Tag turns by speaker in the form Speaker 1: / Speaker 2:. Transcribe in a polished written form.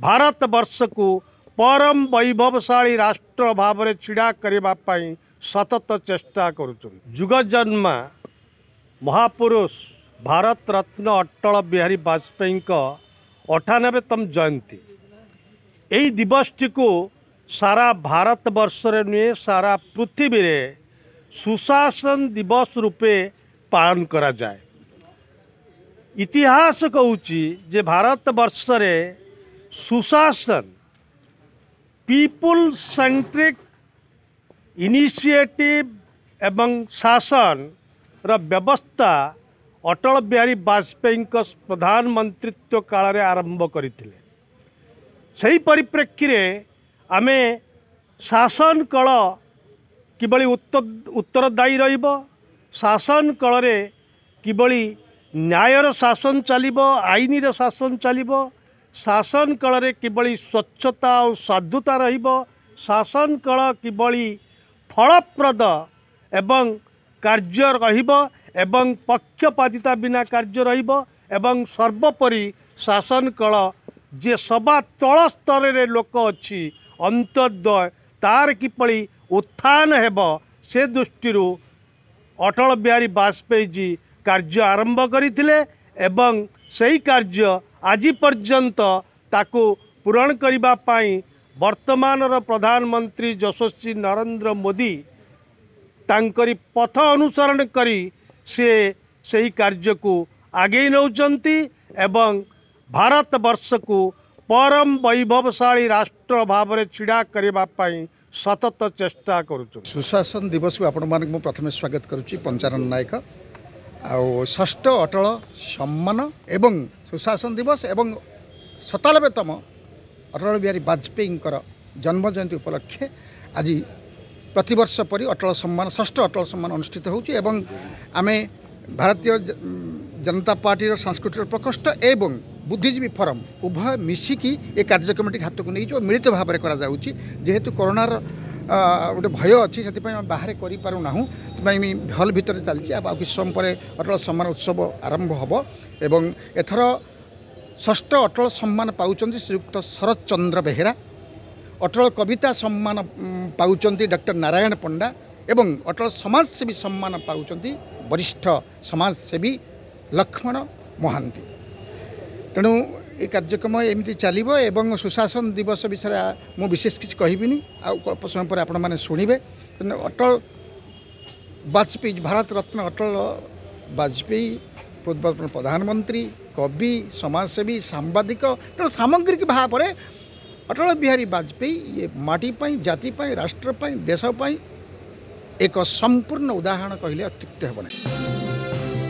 Speaker 1: भारत वर्ष को परम वैभवशाली राष्ट्र भाव में छिड़ा करने सतत चेष्टा करुछन। जुग जन्मा महापुरुष भारत रत्न अटल बिहारी वाजपेयी का 98तम जयंती। यही दिवसटी को सारा भारत वर्ष रे नुहे सारा पृथ्वी रे सुशासन दिवस रूपे पालन करा जाए। इतिहास कहूची जे भारत वर्ष रे सुशासन पीपुल सेंट्रिक इनिशिएटिव एवं शासन रा व्यवस्था अटल बिहारी वाजपेयी प्रधानमंत्रित्व काल आरंभ करथिले। सही परिप्रेक्षी रे आमे शासन कल किबळी उत्तरदायी रहिबो, शासन कल रे किबळी न्यायर शासन चलिबो, आईनीर शासन चलिबो, शासन कल रे किबळी स्वच्छता और साधुता रहिबो, शासन कल किबळी फलप्रद एवं कार्य रहिबो एवं पक्षपातिता बिना कार्य रहिबो एवं सर्वोपरि शासन कल जे सभा तल स्तर रे लोक अच्छी अंत्योदय तार किपली उत्थान हेबो से दृष्टि अटल बिहारी वाजपेयी जी कार्य आरंभ करथिले एवं सही कार्य आज पर्यंत ताको पूरण करिबा पाई वर्तमान प्रधानमंत्री यशस्वी नरेंद्र मोदी तांकरी पथ अनुसरण करी से सही कार्य को आगे नौचंती एवं भारत वर्ष को परम वैभवशाली राष्ट्र भाव में छिड़ा करने सतत चेष्टा करुछु।
Speaker 2: सुशासन दिवस को आपण मानक प्रथम स्वागत करुच्ची पंचानन नायक आउ षष्ठ अटल सम्मान एवं सुशासन दिवस एवं 97तम अटल बिहारी वाजपेयी जन्म जयंती उपलक्षे आज प्रतिवर्ष परी अटल सम्मान षष्ठ अटल सम्मान अनुष्ठित होची एवं आमे भारतीय जनता पार्टी सांस्कृतिक प्रकोष्ठ एवं बुद्धिजीवी फोरम उभय मिसिकी ए कार्यक्रम हाथ को नहीं मिलित भाव में करा जाउची। जेहेतु कोरोनार गोटे भय अच्छी से बाहर करूना हल भितर चलती किस समय पर अटल सम्मान उत्सव आरंभ हम एवं एथर षष्ठ अटल सम्मान पाउचंती श्रीयुक्त शरद चंद्र बेहेरा, अटल कविता सम्मान पाउचंती डॉक्टर नारायण पंडा एवं अटल समाजसेवी सम्मान पाउचंती वरिष्ठ समाजसेवी लक्ष्मण महांती। तेणु ये कार्यक्रम एमती चलो एवं सुशासन दिवस विषय मु विशेष किसी कहबिनी अल्प समय पर आपण मैंने शुणे। तेणु अटल वाजपेयी भारत रत्न अटल वाजपेयी पूर्वतन प्रधानमंत्री कवि समाजसेवी सांबादिक तेणु सामग्रिक भाव में अटल बिहारी वाजपेयी ये माटी पाई जाति पाई राष्ट्र पाई देश पाई एक संपूर्ण उदाहरण कहले अत्युक्ति हेबनी।